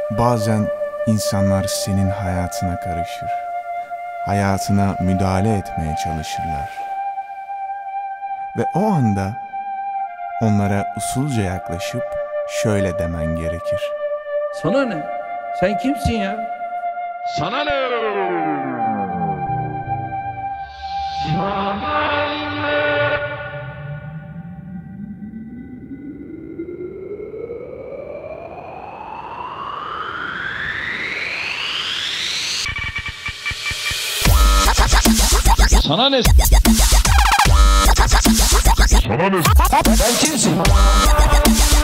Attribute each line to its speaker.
Speaker 1: Bazen insanlar senin hayatına karışır. Hayatına müdahale etmeye çalışırlar. Ve o anda onlara usulca yaklaşıp şöyle demen gerekir.
Speaker 2: Sana ne? Sen kimsin ya?
Speaker 3: Sana ne? Sana ne?
Speaker 2: Sen kimsin?